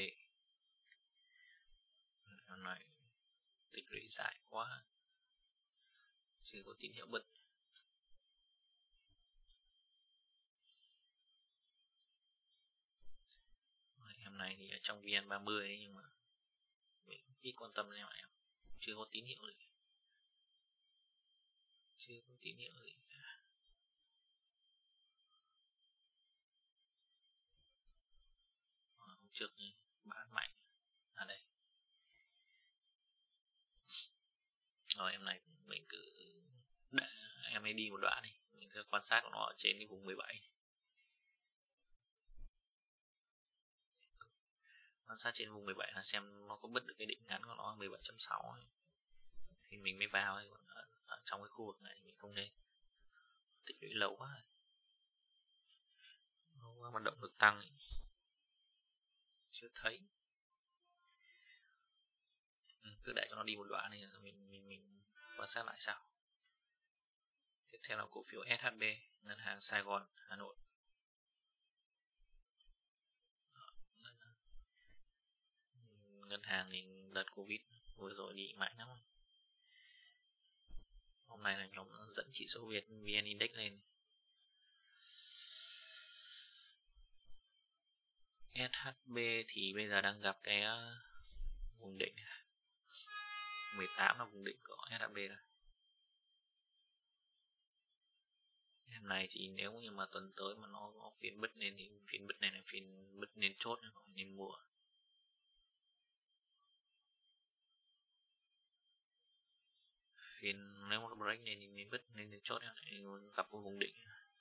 Hôm nay tích lũy dài quá, chưa có tín hiệu bật. Em này thì ở trong VN30 ấy, nhưng mà mình ít quan tâm đến em, chưa có tín hiệu gì, cả. Hôm trước bán mạnh ở đây. Rồi em này mình cứ em ấy đi một đoạn này, mình cứ quan sát của nó ở trên cái vùng 17. Quan sát trên vùng 17 là xem nó có bứt được cái đỉnh ngắn của nó 17.6 thì mình mới vào. Ở trong cái khu vực này mình không nên tích lũy lâu quá, mà động lực tăng ấy. Chưa thấy. Cứ để cho nó đi một đoạn này mình quan sát lại sau. Tiếp theo là cổ phiếu SHB, ngân hàng Sài Gòn, Hà Nội. Ngân hàng thì đợt Covid vừa rồi đi mạnh lắm. Hôm nay là nhóm dẫn chỉ số VN Index lên. SHB thì bây giờ đang gặp cái vùng đỉnh 18 là vùng đỉnh của SHB rồi. Em này thì nếu như mà tuần tới mà nó có phiên bứt lên thì phiên bứt này là phiên bứt nên chốt nên mua. Phiên nếu mà break này thì nên bứt nên chốt gặp vùng đỉnh.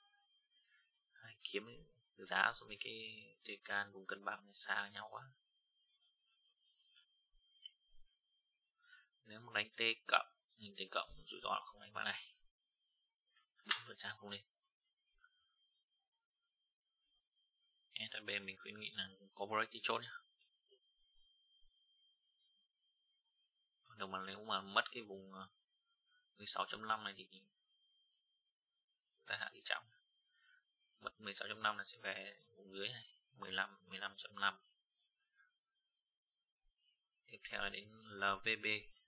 Kiếm giá so với cái can vùng cân bằng này xa nhau quá. Nếu mà đánh T cộng nhìn T cộng rủi ro không đánh bạn này 4% không lên. SHB mình khuyến nghị là có break thì chốt nhá. Còn mà nếu mà mất cái vùng 16.5 này thì ta hạ thị trọng. Mất 16.5 là sẽ về vùng dưới này 15.5. Tiếp theo là đến LVB.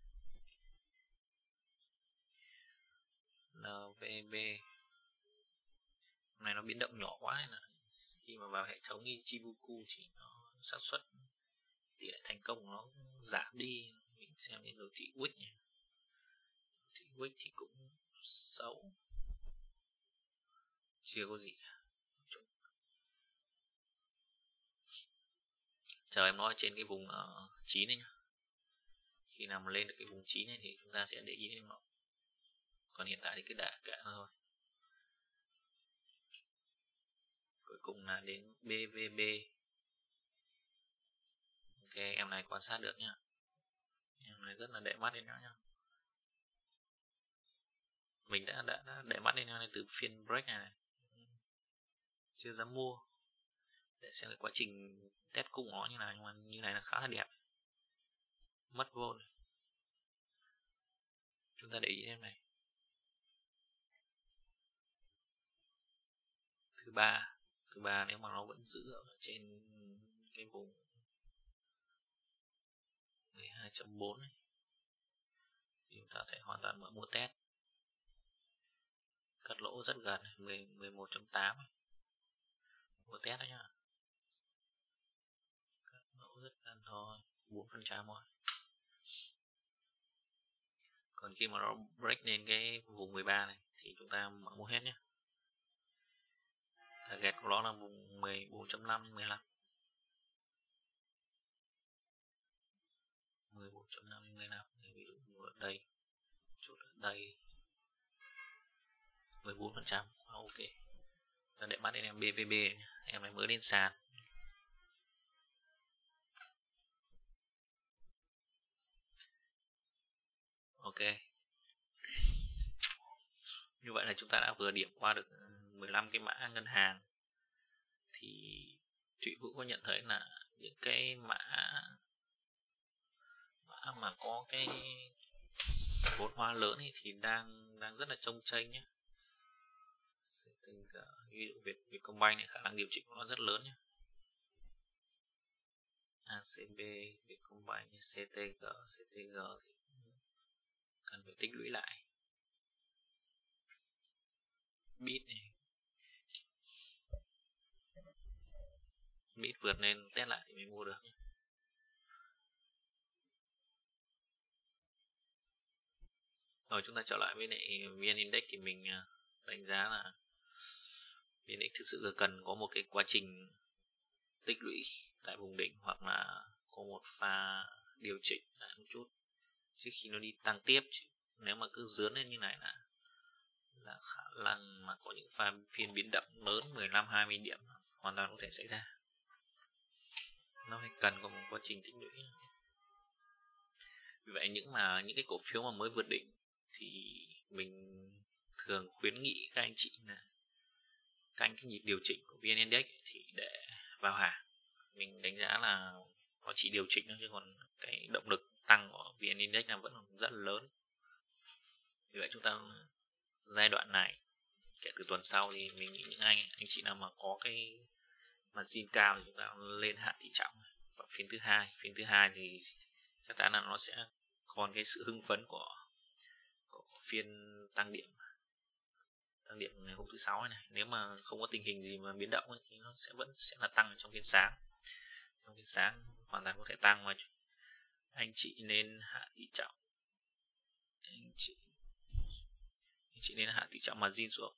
Hôm nay nó biến động nhỏ quá nên là khi mà vào hệ thống Ichimoku thì nó xác suất tỷ lệ thành công nó giảm đi. Mình xem đến đồ thị Wick nhỉ. Thị Wick thì cũng xấu, chưa có gì. Chờ em nói trên cái vùng 9 này nhá. Khi nào mà lên được cái vùng 9 này thì chúng ta sẽ để ý đến nó. Còn hiện tại thì cứ đã cả nó thôi. Cuối cùng là đến BVB. Ok, em này quan sát được nhá. Em này rất là để mắt đến nó nhá. Mình đã để mắt đến nó này từ phiên break này. Chưa dám mua. Để xem cái quá trình test cung nó như nào, nhưng mà như này là khá là đẹp. Mất vô. Chúng ta để ý em này. Thứ ba nếu mà nó vẫn giữ ở trên cái vùng 12.4 này thì chúng ta thể hoàn toàn mở mua test. Cắt lỗ rất gần 11.8 mua test đó nhá. Cắt lỗ rất gần thôi, 4% thôi. Còn khi mà nó break lên cái vùng 13 này thì chúng ta mở mua hết nhé. Target của nó là vùng 14.5 đến 15. 14.5 đến 15. Ví dụ ở đây, chốt ở đây 14%. Ok. Ta để mắt đến em BVB nhé. Em này mới lên sàn. Ok. Như vậy là chúng ta đã vừa điểm qua được 15 cái mã ngân hàng. Thì Thụy Vũ có nhận thấy là những cái mã mà có cái vốn hóa lớn thì đang rất là trông chênh nhé. Ví dụ Vietcombank này khả năng điều chỉnh của nó rất lớn nhé. ACB, Vietcombank, CTG thì cần phải tích lũy lại. Bit này, Bit vượt lên test lại thì mới mua được nhé. Rồi chúng ta trở lại với lại VN Index thì mình đánh giá là VN Index thực sự cần có một cái quá trình tích lũy tại vùng đỉnh, hoặc là có một pha điều chỉnh lại một chút trước khi nó đi tăng tiếp. Nếu mà cứ dướn lên như này là khả năng mà có những pha phiên biến động lớn 15-20 điểm hoàn toàn có thể xảy ra. Nó phải cần có một quá trình tích lũy. Vì vậy những cái cổ phiếu mà mới vượt đỉnh thì mình thường khuyến nghị các anh chị là canh cái nhịp điều chỉnh của VN Index thì để vào hàng. Mình đánh giá là nó chỉ điều chỉnh thôi, chứ còn cái động lực tăng của VN Index là vẫn rất là lớn. Vì vậy chúng ta giai đoạn này, kể từ tuần sau thì mình nghĩ những anh chị nào mà có cái margin cao thì chúng ta lên hạ tỷ trọng. Và phiên thứ hai thì chắc chắn là nó sẽ còn cái sự hưng phấn của phiên tăng điểm ngày hôm thứ sáu này. Nếu mà không có tình hình gì mà biến động ấy, thì nó vẫn sẽ là tăng trong phiên sáng. Trong phiên sáng hoàn toàn có thể tăng, mà anh chị nên hạ tỷ trọng. Anh chị nên hạ tỷ trọng margin xuống,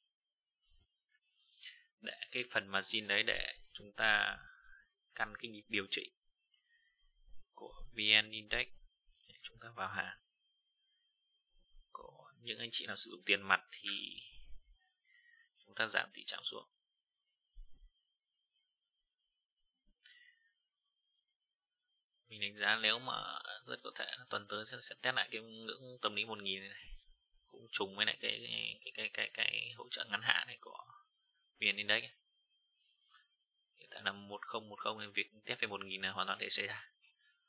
để cái phần margin đấy để chúng ta căn cái nhịp điều chỉnh của VN Index để chúng ta vào hàng. Có những anh chị nào sử dụng tiền mặt thì chúng ta giảm tỷ trọng xuống. Mình đánh giá nếu mà rất có thể là tuần tới sẽ test lại cái ngưỡng tâm lý 1.000 này, cũng trùng với lại cái hỗ trợ ngắn hạn này của VN Index. Hiện tại là 1010 nên việc test về 1.000 là hoàn toàn thể xảy ra.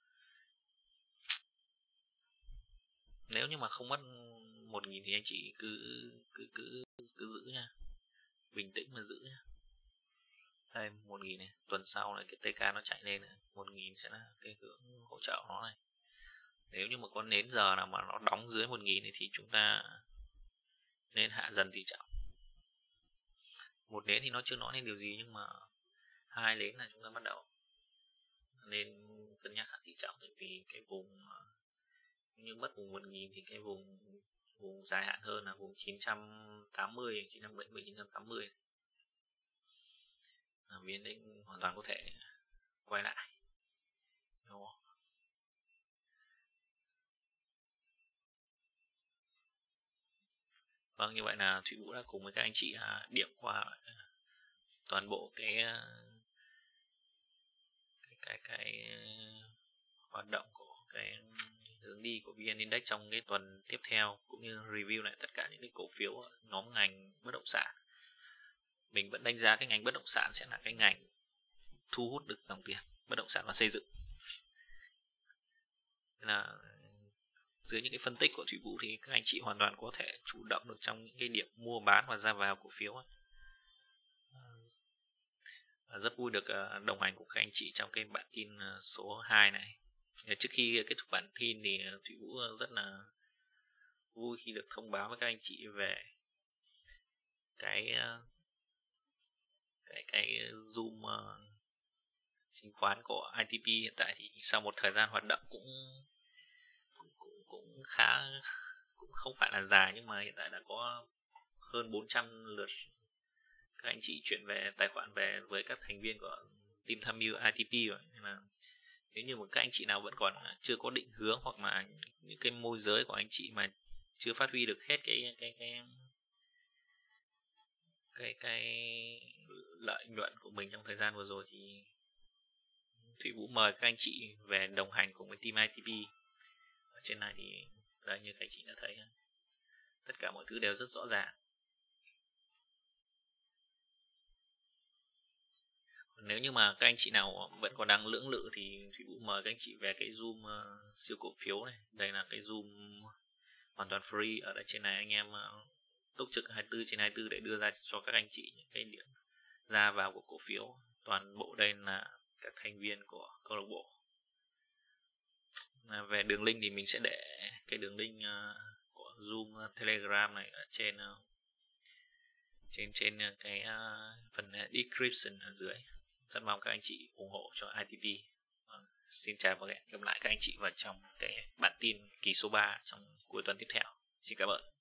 Nếu như mà không mất 1.000 thì anh chị cứ giữ nha, bình tĩnh mà giữ nha. Đây 1.000 này, tuần sau này cái TK nó chạy lên này, 1.000 sẽ là cái ngưỡng hỗ trợ nó này. Nếu như mà có nến giờ nào mà nó đóng dưới 1.000 thì chúng ta nên hạ dần tỷ trọng. Một nến thì nó chưa nói lên điều gì, nhưng mà 2 nến là chúng ta bắt đầu nên cân nhắc hạ tỷ trọng. Tại vì cái vùng như mất vùng 1.000 thì cái vùng dài hạn hơn là vùng 980, 970, 980 là VN Index hoàn toàn có thể quay lại. Đúng không? Vâng, như vậy là Thủy Vũ đã cùng với các anh chị điểm qua toàn bộ cái hoạt động của cái hướng đi của VN Index trong cái tuần tiếp theo, cũng như review lại tất cả những cái cổ phiếu nhóm ngành bất động sản. Mình vẫn đánh giá cái ngành bất động sản sẽ là cái ngành thu hút được dòng tiền bất động sản và xây dựng. Nên là dưới những cái phân tích của Thủy Vũ thì các anh chị hoàn toàn có thể chủ động được trong những cái điểm mua bán và ra vào cổ phiếu. Rất vui được đồng hành cùng các anh chị trong cái bản tin số 2 này. Trước khi kết thúc bản tin thì Thủy Vũ rất là vui khi được thông báo với các anh chị về cái Zoom chứng khoán của ITP. Hiện tại thì sau một thời gian hoạt động cũng không phải là dài, nhưng mà hiện tại đã có hơn 400 lượt các anh chị chuyển về tài khoản về với các thành viên của team tham mưu ITP rồi. Nên là nếu như mà các anh chị nào vẫn còn chưa có định hướng, hoặc là những cái môi giới của anh chị mà chưa phát huy được hết cái lợi nhuận của mình trong thời gian vừa rồi, thì Thủy Vũ mời các anh chị về đồng hành cùng với team ITP. Ở trên này thì đây, như các anh chị đã thấy, tất cả mọi thứ đều rất rõ ràng. Nếu như mà các anh chị nào vẫn còn đang lưỡng lự thì Thủy Vũ mời các anh chị về cái Zoom siêu cổ phiếu này. Đây là cái Zoom hoàn toàn free. Ở đây trên này anh em túc trực 24/24 để đưa ra cho các anh chị những cái điểm ra vào của cổ phiếu. Toàn bộ đây là các thành viên của câu lạc bộ. Về đường link thì mình sẽ để cái đường link của Zoom Telegram này ở trên cái phần description ở dưới. Rất mong các anh chị ủng hộ cho ITP. Xin chào và hẹn gặp lại các anh chị vào trong cái bản tin kỳ số 3 trong cuối tuần tiếp theo. Xin cảm ơn.